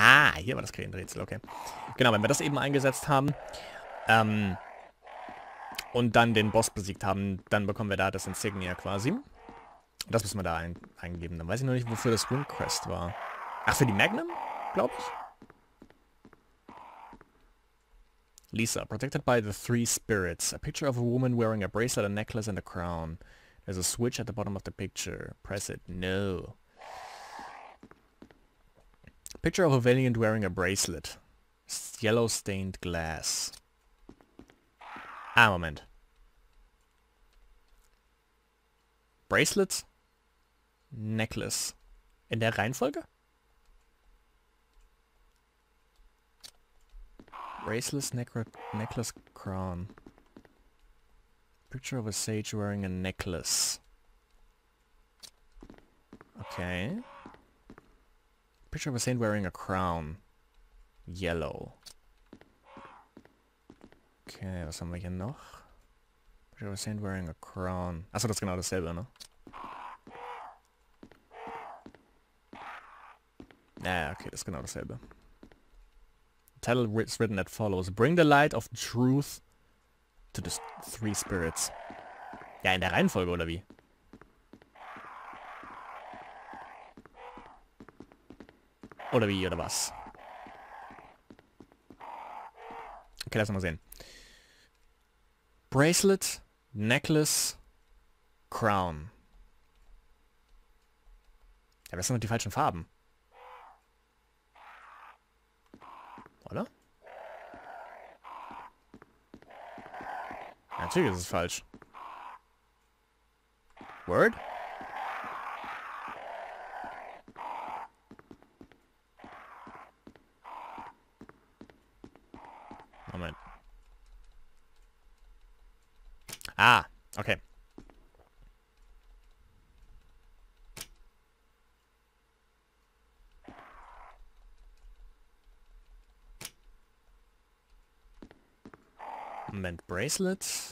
Ah, hier war das Krähenrätsel, okay. Genau, wenn wir das eben eingesetzt haben, und dann den Boss besiegt haben, dann bekommen wir da das Insignia quasi. Das müssen wir da eingeben. Dann weiß ich noch nicht, wofür das Ring Quest war. Ach, für die Magnum, glaube ich. Lisa, protected by the three spirits. A picture of a woman wearing a bracelet, a necklace and a crown. There's a switch at the bottom of the picture. Press it. No. Picture of a valiant wearing a bracelet. Yellow stained glass. Ah, Moment. Bracelet, Necklace. In der Reihenfolge? Bracelet, Necklace, Crown. Picture of a sage wearing a necklace. Okay. Picture of a saint wearing a crown. Yellow. Okay, was haben wir hier noch? Picture of a saint wearing a crown. Achso, das ist genau dasselbe, ne? Ja, okay, das ist genau dasselbe. The title is written as follows. Bring the light of truth to the three spirits. Ja, in der Reihenfolge, oder wie? Oder wie, oder was? Okay, lass mal sehen. Bracelet, Necklace, Crown. Ja, das sind doch die falschen Farben. Oder? Ja, natürlich ist es falsch. Word? Moment. Ah, okay. Moment, Bracelet.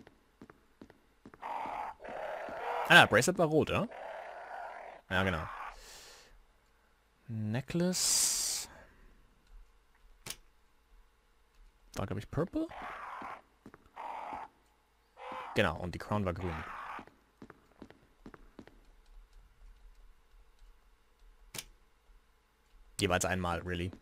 Ah, Bracelet war rot, oder? Ja, genau. Necklace. War, glaube ich, purple? Genau, und die Crown war grün. Jeweils einmal, really.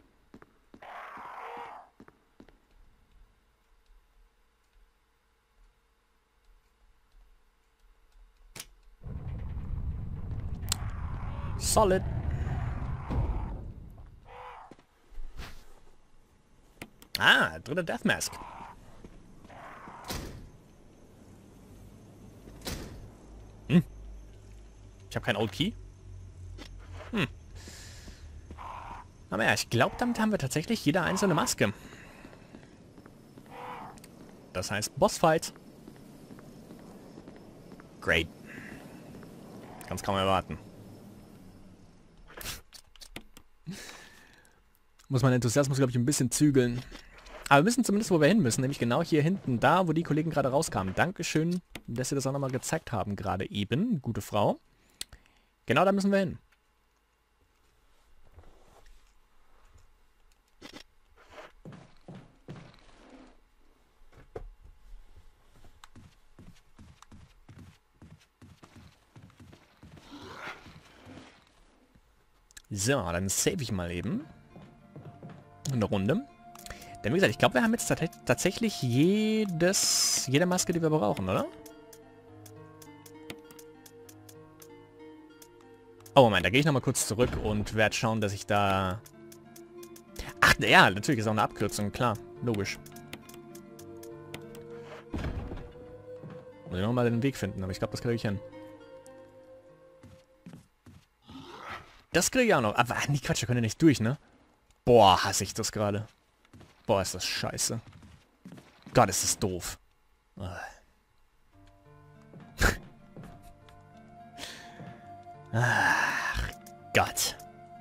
Solid. Ah, dritter Death Mask. Hm. Ich habe keinen Old Key. Hm. Aber ja, ich glaube, damit haben wir tatsächlich jede einzelne Maske. Das heißt Bossfight. Great. Kann's kaum erwarten. Muss mein Enthusiasmus, glaube ich, ein bisschen zügeln. Aber wir wissen zumindest, wo wir hin müssen. Nämlich genau hier hinten, da, wo die Kollegen gerade rauskamen. Dankeschön, dass Sie das auch nochmal gezeigt haben, gerade eben. Gute Frau. Genau da müssen wir hin. So, dann save ich mal eben. Eine Runde. Denn wie gesagt, ich glaube, wir haben jetzt tatsächlich jede Maske, die wir brauchen, oder? Oh, Moment, da gehe ich nochmal kurz zurück und werde schauen, dass ich da... Ach, ja, natürlich ist auch eine Abkürzung, klar, logisch. Muss ich nochmal den Weg finden, aber ich glaube, das kriege ich hin. Das kriege ich auch noch. Aber, nee, Quatsch, da können wir nicht durch, ne? Boah, hasse ich das gerade. Boah, ist das scheiße. Gott, ist das doof. Ach, Gott.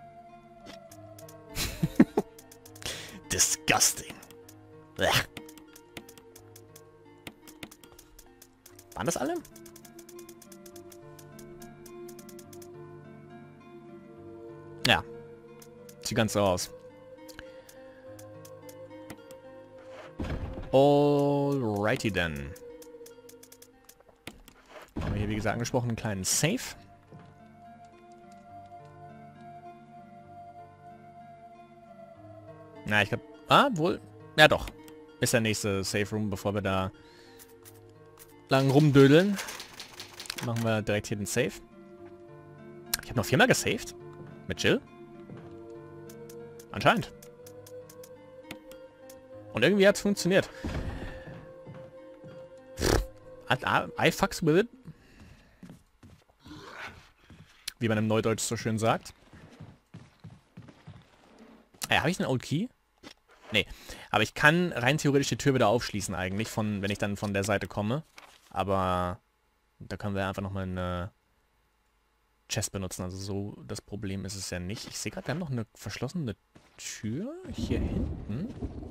Disgusting. Blech. Waren das alle? Ja. Sieht ganz so aus. Alrighty then. Haben wir hier, wie gesagt, angesprochen, einen kleinen Safe. Na, ich glaube... Ah, wohl... Ja, doch. Ist der nächste Safe Room, bevor wir da lang rumdödeln. Machen wir direkt hier den Safe. Ich habe noch 4-mal gesaved. Mit Jill. Anscheinend. Und irgendwie hat es funktioniert. I fucks with it. Wie man im Neudeutsch so schön sagt. Habe ich einen Old Key? Nee. Aber ich kann rein theoretisch die Tür wieder aufschließen eigentlich, wenn ich dann von der Seite komme. Aber da können wir einfach nochmal eine Chest benutzen. Also so das Problem ist es ja nicht. Ich sehe gerade, wir haben noch eine verschlossene Tür hier hinten.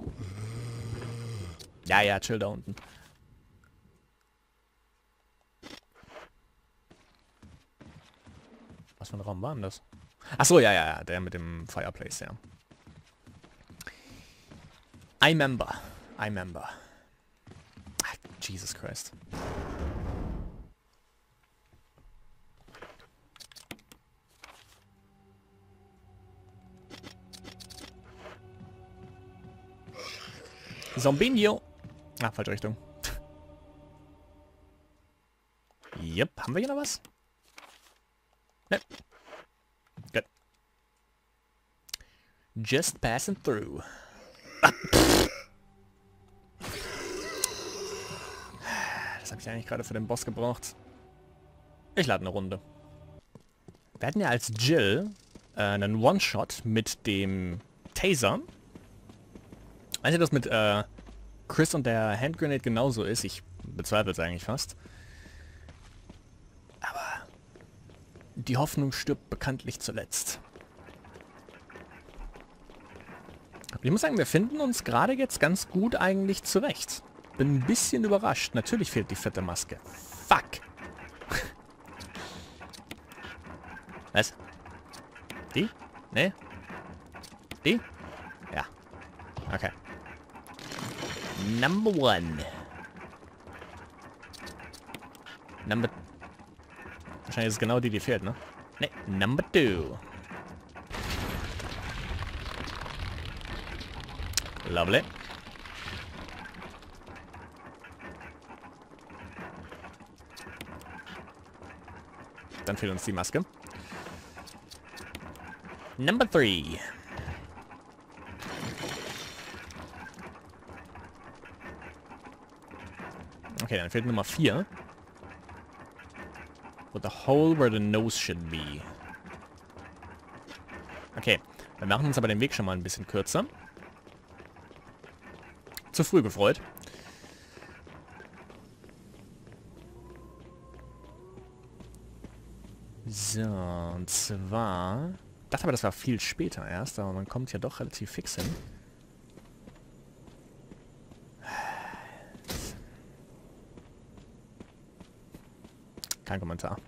Ja, ja, chill da unten. Was für ein Raum war denn das? Achso, ja, ja, ja, der mit dem Fireplace, ja. I remember. Ah, Jesus Christ. Zombinio. Ah, falsche Richtung. Yep, haben wir hier noch was? Ne. Gut. Just passing through. Ah. Das habe ich eigentlich gerade für den Boss gebraucht. Ich lade eine Runde. Wir hatten ja als Jill einen One-Shot mit dem Taser. Weißt du, das mit Chris und der Handgrenade genauso ist? Ich bezweifle es eigentlich fast. Aber die Hoffnung stirbt bekanntlich zuletzt. Ich muss sagen, wir finden uns gerade jetzt ganz gut eigentlich zurecht. Bin ein bisschen überrascht. Natürlich fehlt die fette Maske. Fuck. Was? Die? Ne? Die? Ja. Okay. Number 1. Wahrscheinlich ist es genau die fehlt, ne? Ne, Number 2. Lovely. Dann fehlt uns die Maske. Number 3. Okay, dann fehlt Nummer 4. With the hole where the nose should be. Okay, wir machen uns aber den Weg schon mal ein bisschen kürzer. Zu früh gefreut. So, und zwar... Ich dachte aber, das war viel später erst, aber man kommt ja doch relativ fix hin. Kein Kommentar.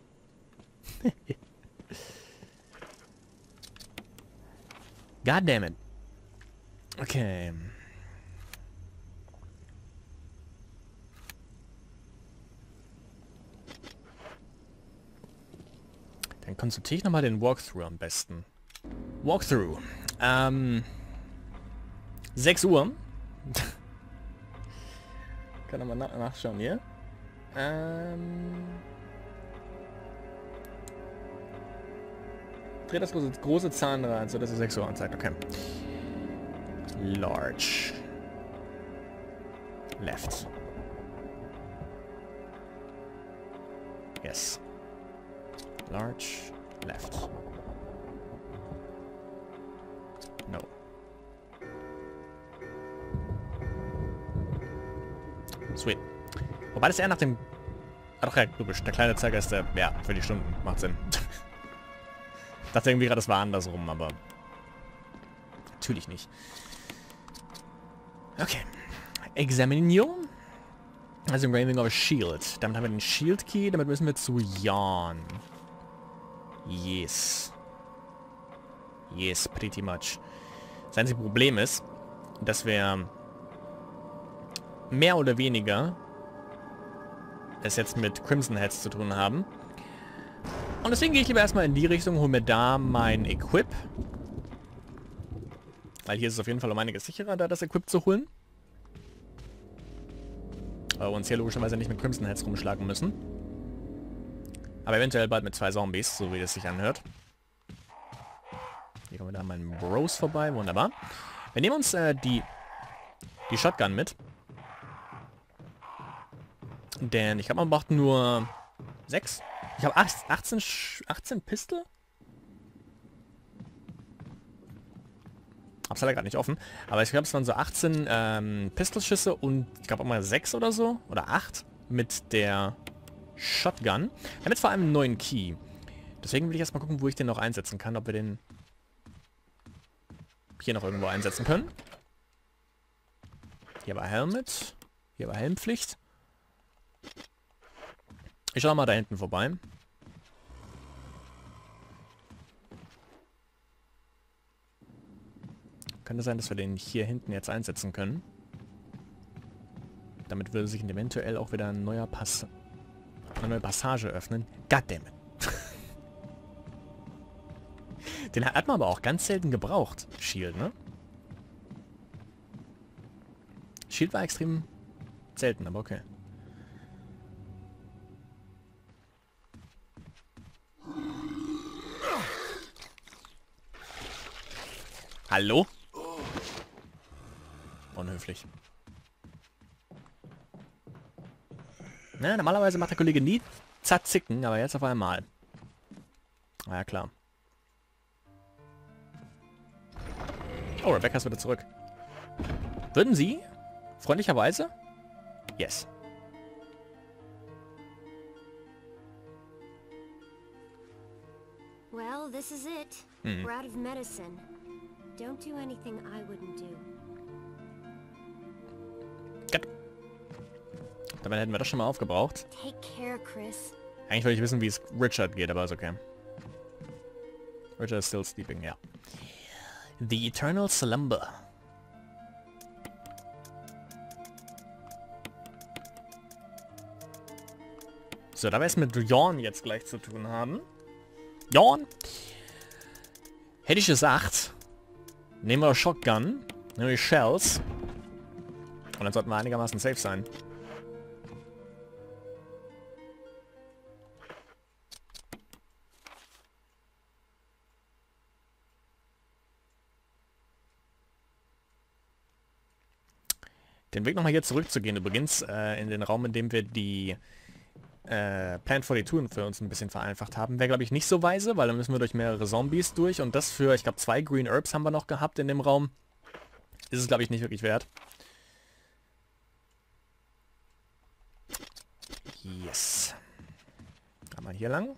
God damn it. Okay. Dann konsultiere ich nochmal den Walkthrough am besten. Walkthrough. 6 Uhr. Kann nochmal nachschauen hier. Dreht das große Zahnrad, sodass es 6 Uhr anzeigt. Okay. Large. Left. Yes. Large. Left. No. Sweet. Wobei das eher nach dem... Ah doch, ja, logisch. Der kleine Zeiger ist der... Ja, für die Stunden. Macht Sinn. Ich dachte irgendwie gerade, das war andersrum, aber... Natürlich nicht. Okay. Examinium. Also Engraving of a Shield. Damit haben wir den Shield Key. Damit müssen wir zu Jan. Yes. Yes, pretty much. Das einzige Problem ist, dass wir mehr oder weniger es jetzt mit Crimson Heads zu tun haben. Und deswegen gehe ich lieber erstmal in die Richtung, hole mir da mein Equip. Weil hier ist es auf jeden Fall um einiges sicherer, da das Equip zu holen. Weil wir uns hier logischerweise nicht mit Crimson Heads rumschlagen müssen. Aber eventuell bald mit 2 Zombies, so wie das sich anhört. Hier kommen wir da an meinen Bros vorbei, wunderbar. Wir nehmen uns die Shotgun mit. Denn ich glaube, man braucht nur 6. Ich habe 18 Pistol? Hab's leider gerade nicht offen. Aber ich glaube, es waren so 18 Pistolschüsse und ich glaube auch mal 6 oder so. Oder 8 mit der Shotgun. Wir haben jetzt vor allem einen neuen Key. Deswegen will ich erstmal gucken, wo ich den noch einsetzen kann. Ob wir den hier noch irgendwo einsetzen können. Hier war Helmet. Hier war Helmpflicht. Ich schaue mal da hinten vorbei. Könnte sein, dass wir den hier hinten jetzt einsetzen können. Damit würde sich eventuell auch wieder eine neue Passage öffnen. Goddammit. Den hat man aber auch ganz selten gebraucht. Shield, ne? Shield war extrem selten, aber okay. Hallo? Unhöflich. Na, normalerweise macht der Kollege nie Zatzicken, aber jetzt auf einmal. Na ja, klar. Oh, Rebecca ist wieder zurück. Würden Sie? Freundlicherweise? Yes. Well, this is it. We're out of medicine. Don't do anything I wouldn't do. Gut. Damit hätten wir das schon mal aufgebraucht. Take care, Chris. Eigentlich wollte ich wissen, wie es Richard geht, aber ist okay. Richard is still sleeping, ja. The Eternal Slumber. So, da wir es mit Jorn jetzt gleich zu tun haben. Jorn! Hätte ich gesagt, nehmen wir Shotgun, nehmen wir Shells. Und dann sollten wir einigermaßen safe sein. Den Weg nochmal hier zurückzugehen übrigens, in den Raum, in dem wir die Plan 42 für uns ein bisschen vereinfacht haben, wäre glaube ich nicht so weise, weil dann müssen wir durch mehrere Zombies durch und das für, ich glaube 2 Green Herbs haben wir noch gehabt in dem Raum. Ist es glaube ich nicht wirklich wert. Yes. Einmal hier lang.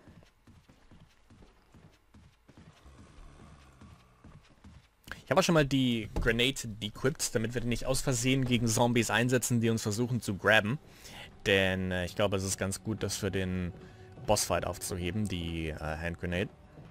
Ich habe auch schon mal die Grenade dequipped, damit wir die nicht aus Versehen gegen Zombies einsetzen, die uns versuchen zu grabben. Denn ich glaube, es ist ganz gut, das für den Bossfight aufzuheben, die Handgrenade.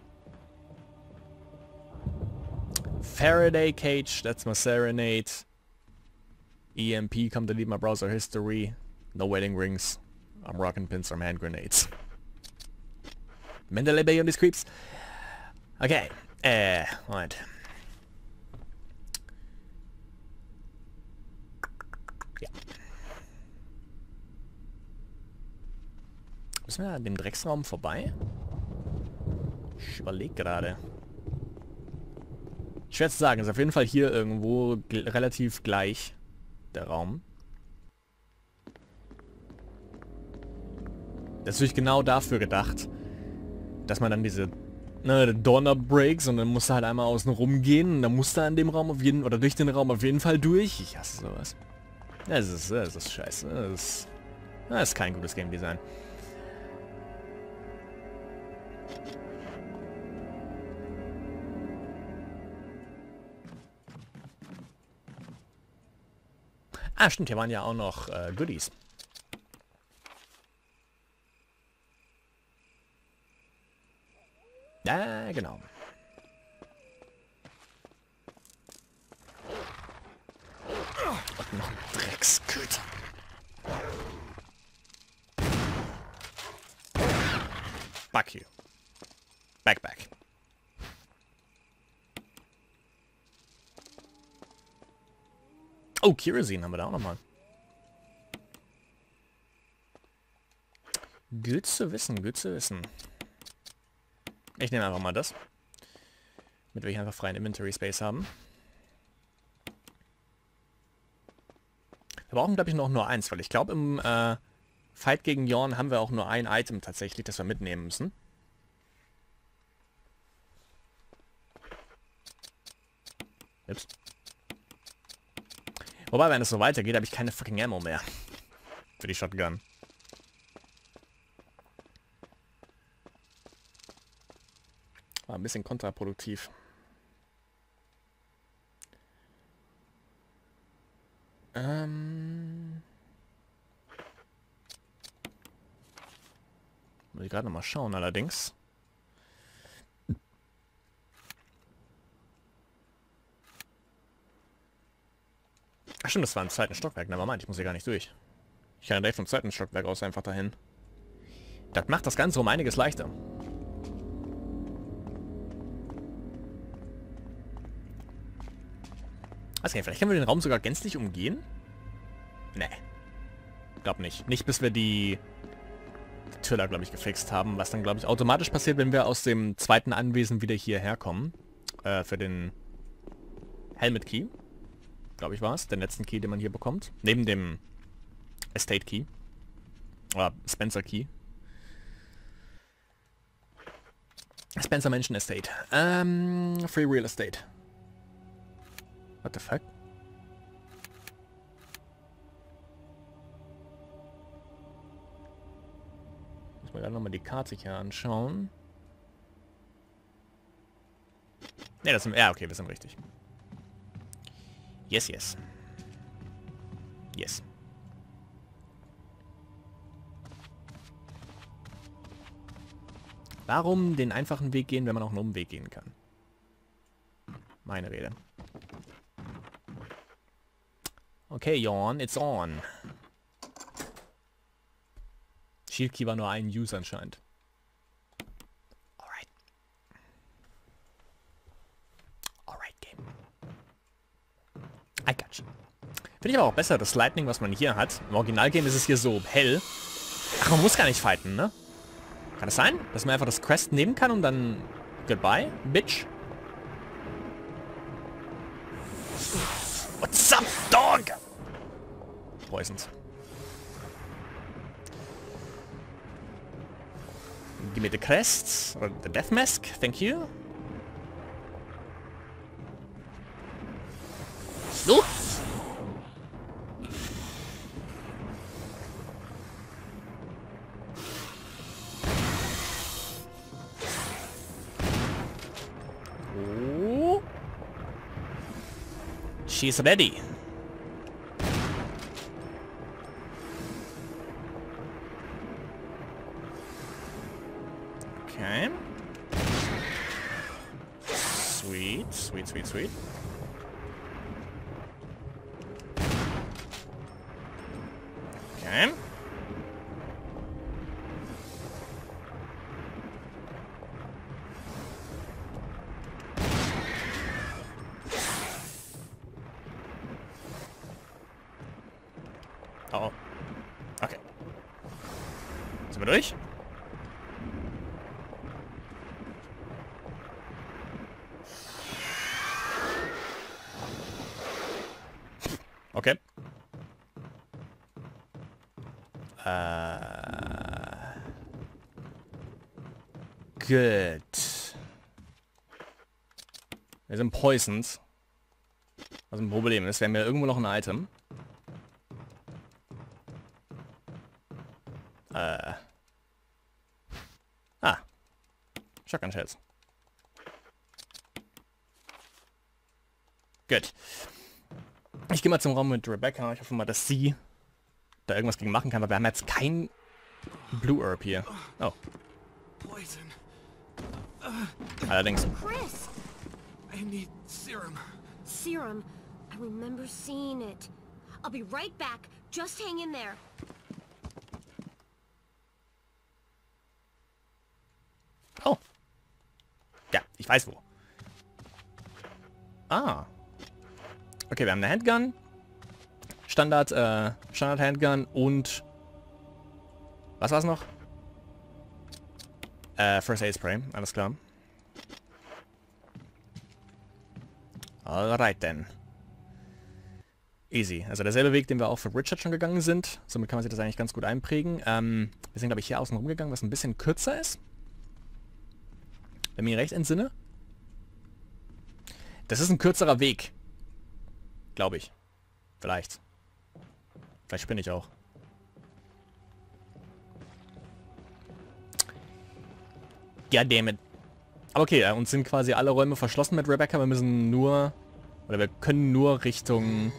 Faraday Cage, that's my serenade. EMP, come delete my browser history. No wedding rings. I'm rocking pins from hand grenades. Mendeley Bay und die Creeps. Okay, Moment. Ja. Müssen wir an dem Drecksraum vorbei? Ich überlege gerade. Schwer zu sagen, ist auf jeden Fall hier irgendwo relativ gleich der Raum. Das ist natürlich genau dafür gedacht, dass man dann diese Donner Breaks und dann musst du halt einmal außen rum gehen und dann musst du an dem Raum auf jeden oder durch den Raum auf jeden Fall durch. Ich hasse sowas. Das ist scheiße. Das ist kein gutes Game Design. Ah, stimmt, hier waren ja auch noch Goodies. Ja, genau. Und noch ein Drecksköter. Fuck you. Back. Oh, Kerosene haben wir da auch nochmal. Gut zu wissen, gut zu wissen. Ich nehme einfach mal das. Damit wir hier einfach freien Inventory Space haben. Wir brauchen, glaube ich, noch nur eins, weil ich glaube, im Fight gegen Jorn haben wir auch nur ein Item tatsächlich, das wir mitnehmen müssen. Ups. Wobei, wenn es so weitergeht, habe ich keine fucking Ammo mehr. Für die Shotgun. War ein bisschen kontraproduktiv. Muss ich gerade noch mal schauen, allerdings. Ach stimmt, das war im zweiten Stockwerk. Nevermind, ich muss hier gar nicht durch. Ich kann direkt vom zweiten Stockwerk aus einfach dahin. Das macht das Ganze um einiges leichter. Weiß nicht, vielleicht können wir den Raum sogar gänzlich umgehen? Nee. Glaub nicht. Nicht bis wir die Tür da, glaube ich, gefixt haben. Was dann, glaube ich, automatisch passiert, wenn wir aus dem zweiten Anwesen wieder hierher kommen. Für den Helmet Key. Glaube ich war es. Den letzten Key, den man hier bekommt. Neben dem Estate Key. Oder Spencer Key. Spencer Mansion Estate. Free Real Estate. What the fuck? Muss man gerade nochmal die Karte hier anschauen. Ne, das sind... Ja, okay, wir sind richtig. Yes, yes. Yes. Warum den einfachen Weg gehen, wenn man auch einen Umweg gehen kann? Meine Rede. Okay, Jorn, it's on. Shield Key war nur ein Use anscheinend. Alright. Alright, Game. I got you. Finde ich aber auch besser, das Lightning, was man hier hat. Im Originalgame ist es hier so hell. Ach, man muss gar nicht fighten, ne? Kann das sein? Dass man einfach das Quest nehmen kann und dann... Goodbye, bitch. What's up, dog? Poisons. Give me the crest. Or the death mask. Thank you. Oh! Oh! She's ready. Okay. Sweet, sweet, sweet, sweet. Okay. Oh. Okay. Sind wir durch? Okay. Good. Wir sind poisoned. Was ein Problem ist. Wir haben ja irgendwo noch ein Item. Shotgun Shells. Gut. Ich gehe mal zum Raum mit Rebecca. Ich hoffe mal, dass sie da irgendwas gegen machen kann, weil wir haben jetzt kein Blue Herb hier. Oh. Allerdings. Chris! I need serum. Serum. I remember seeing it. I'll be right back. Just hang in there. weiß wo. Ah. Okay, wir haben eine Handgun. Standard Handgun und... Was war's noch? First Aid Spray, alles klar. Alright then. Easy. Also derselbe Weg, den wir auch für Richard schon gegangen sind. Somit kann man sich das eigentlich ganz gut einprägen. Wir sind, glaube ich, hier außen rumgegangen, was ein bisschen kürzer ist. Wenn ich mich recht entsinne. Das ist ein kürzerer Weg. Glaube ich. Vielleicht. Vielleicht spinne ich auch. Ja, dammit. Aber okay, uns sind quasi alle Räume verschlossen mit Rebecca. Wir müssen nur... Oder wir können nur Richtung...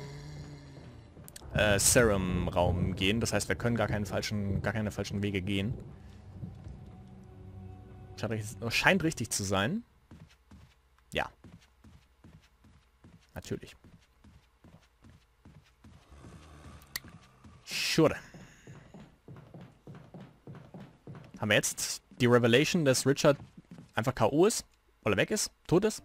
Serum-Raum gehen. Das heißt, wir können gar keine falschen Wege gehen. Scheint richtig zu sein. Ja. Natürlich. Sure. Haben wir jetzt die Revelation, dass Richard einfach K.O. ist? Oder weg ist? Tot ist?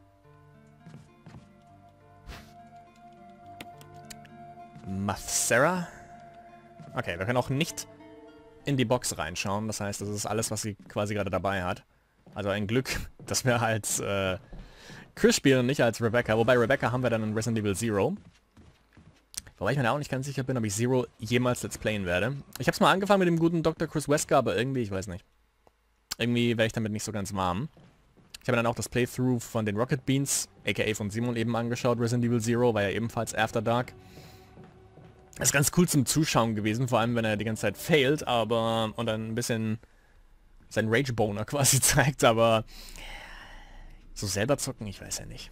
Mathsera? Okay, wir können auch nicht in die Box reinschauen. Das heißt, das ist alles, was sie quasi gerade dabei hat. Also ein Glück, dass wir als Chris spielen und nicht als Rebecca. Wobei Rebecca haben wir dann in Resident Evil Zero. Wobei ich mir da auch nicht ganz sicher bin, ob ich Zero jemals Let's Playen werde. Ich habe es mal angefangen mit dem guten Dr. Chris Wesker, aber irgendwie, ich weiß nicht. Irgendwie werde ich damit nicht so ganz warm. Ich habe dann auch das Playthrough von den Rocket Beans, aka von Simon eben angeschaut. Resident Evil Zero war ja ebenfalls After Dark. Das ist ganz cool zum Zuschauen gewesen, vor allem wenn er die ganze Zeit failt, aber und dann ein bisschen seinen Rage-Boner quasi zeigt, aber so selber zocken, ich weiß ja nicht.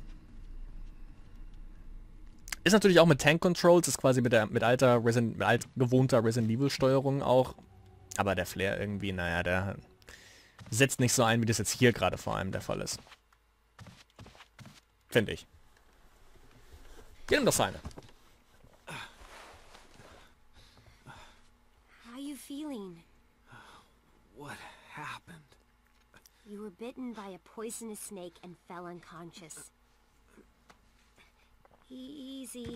Ist natürlich auch mit Tank-Controls, ist quasi mit altgewohnter Resident Evil-Steuerung auch, aber der Flair irgendwie, naja, der setzt nicht so ein, wie das jetzt hier gerade vor allem der Fall ist. Finde ich. Jedem das seine. How you feeling? What happened? You were bitten by a poisonous snake and fell unconscious. Easy.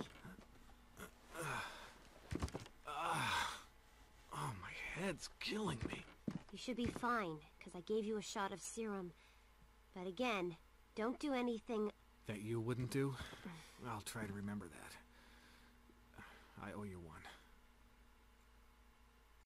Oh, my head's killing me. You should be fine, because I gave you a shot of serum. But again, don't do anything... That you wouldn't do? I'll try to remember that.